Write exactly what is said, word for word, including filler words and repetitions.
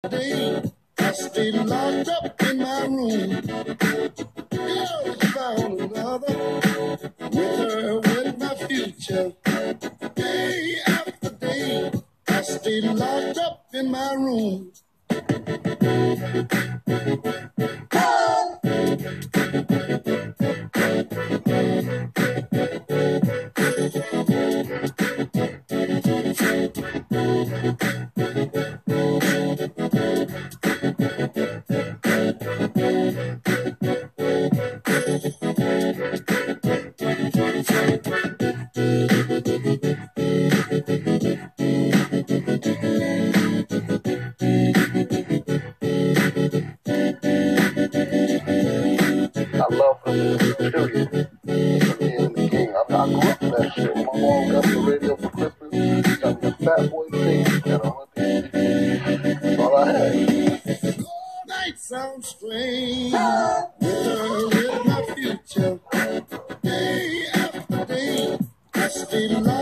day, I stayed locked up in my room. Girl found another, with her went my future. Day after day, I stayed locked up in my room. I love her, period. Me and the King. I, I grew up to that shit. My mom got the radio for Christmas. Got me a Fat Boy thing and a hundred. That's all I had. Night sounds strange, with her with my future. Day after day, I stayed locked